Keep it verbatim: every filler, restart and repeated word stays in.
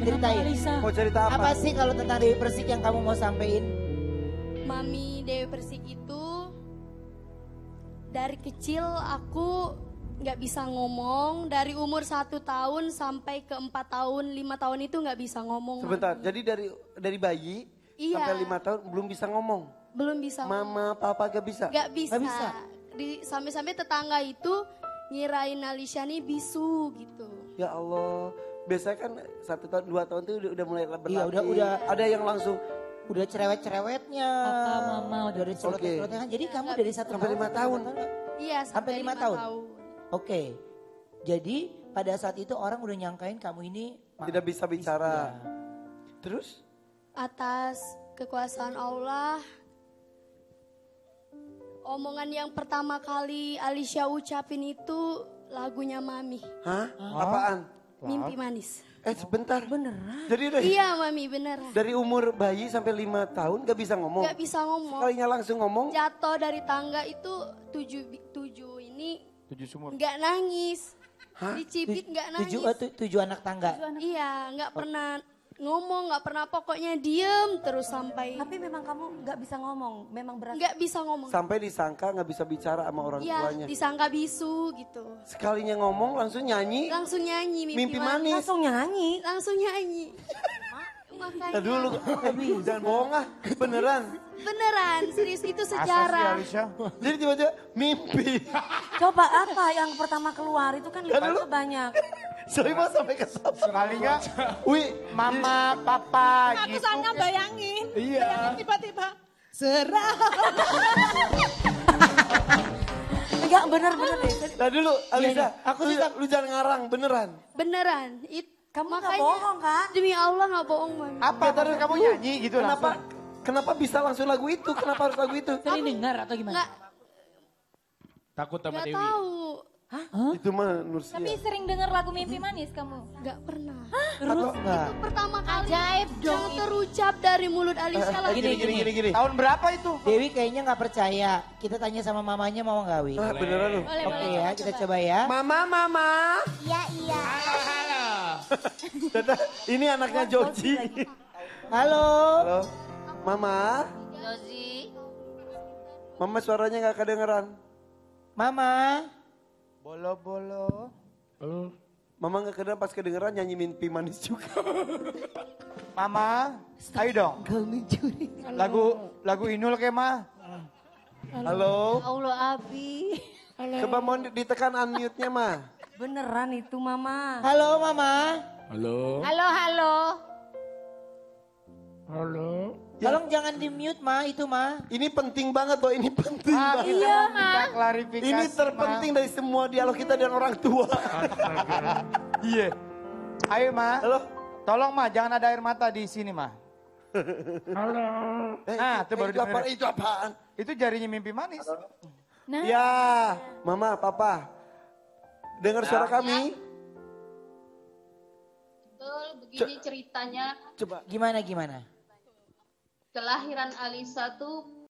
Ceritain. Mau cerita apa? Apa sih kalau tentang Dewi Persik yang kamu mau sampein? Mami Dewi Persik itu dari kecil aku nggak bisa ngomong, dari umur satu tahun sampai ke empat tahun, lima tahun itu nggak bisa ngomong. Sebentar, Mami. jadi dari dari bayi Iya. sampai lima tahun belum bisa ngomong. Belum bisa. Mama, papa gak bisa. Gak bisa. Gak bisa. Di, sampai-sampai tetangga itu ngirain Alicia nih bisu gitu. Ya Allah, biasanya kan satu tahun, dua tahun itu udah, udah mulai berlatih. Iya, udah- udah. Ada yang langsung Udah cerewet-cerewetnya. Papa, mama, udah ada celoteh-celotehnya. Jadi Iya, kamu nggak dari bisa. satu Sampai lima tahun. Iya Sampai sampai, lima lima tahun? tahun. Oke. Jadi pada saat itu orang udah nyangkain kamu ini maaf, tidak bisa bicara. Iya. Terus? Atas kekuasaan Allah, omongan yang pertama kali Alicia ucapin itu lagunya Mami, Hah? Apaan? Mimpi Manis. Eh sebentar. Beneran? Jadi dari, Iya Mami beneran. dari umur bayi sampai lima tahun gak bisa ngomong? Gak bisa ngomong. Sekalinya langsung ngomong? Jatuh dari tangga itu tujuh tujuh ini Tujuh sumur. nggak nangis, Hah? dicipit nggak nangis. Tujuh, eh, tu- tujuh anak tangga. Iya, nggak pernah ngomong, nggak pernah, pokoknya diem terus sampai Tapi memang kamu nggak bisa ngomong, memang berat. nggak bisa ngomong. Sampai disangka gak bisa bicara sama orang Iya, tuanya. disangka bisu gitu. Sekalinya ngomong langsung nyanyi. Langsung nyanyi mimpi, Mimpi manis. manis. Langsung nyanyi. Langsung nyanyi. Makanya Nah dulu, jangan bohong ah, beneran. beneran, serius itu Asa sih sejarah. Alicia. Jadi tiba-tiba mimpi. Coba apa yang pertama keluar itu kan Kan lipatnya dulu- banyak. Sorry mas sampai ke Sekali nggak Wih, mama, papa Aku gitu. soalnya bayangin. Iya. Bayangin tiba-tiba. Serah. Enggak bener-bener deh. nah dulu Alisa, aku lu, sih tak- lu jangan ngarang, beneran. Beneran. It, Kamu nggak makanya, bohong kan? Demi Allah nggak bohong Mami. Apa terus kamu nyanyi gitu Kenapa, langsung? kenapa bisa langsung lagu itu? Kenapa harus lagu itu? Sering dengar atau gimana? Nggak, Takut sama nggak Dewi. tahu. Itu mah Nursia. Tapi sering dengar lagu Mimpi Manis kamu? Nggak pernah. Terus enggak? Itu pertama kali Ajaib dong yang terucap dari mulut Alicia Eh, lagi. gini, gini, gini, gini. Tahun berapa itu? Dewi kayaknya nggak percaya. Kita tanya sama mamanya mau nggak Wi? Ah, beneran lu. Boleh, Oke boleh. ya, kita coba ya. Mama, mama. Iya, iya. Tata, ini anaknya Joji. Halo. Halo, mama. Jozi. Mama suaranya nggak kedengeran. Mama. Bolo-bolo. Mama nggak kedengeran, pas kedengeran nyanyi mimpi manis juga. Mama, ayo dong. Lagu lagu Inul ke ma? Halo. Allah Abi. Coba mau ditekan unmute-nya mah. Beneran itu mama. Halo Mama. Halo. Halo, halo. Halo. Tolong jangan di mute Ma, itu Ma. Ini penting banget loh, ini penting Ah, banget. kita mau minta klarifikasi. Ini terpenting dari semua dialog kita dengan orang tua. Iya. Ayo ma. Halo. Tolong ma, jangan ada air mata di sini ma. Halo. Eh, Ah, itu baru itu, apa, dibenerin. itu apaan? Itu jarinya mimpi manis. Nah, Ya, mama, papa. Dengar suara kami? Betul, begini ceritanya. Coba. Gimana gimana? Kelahiran Alisa tuh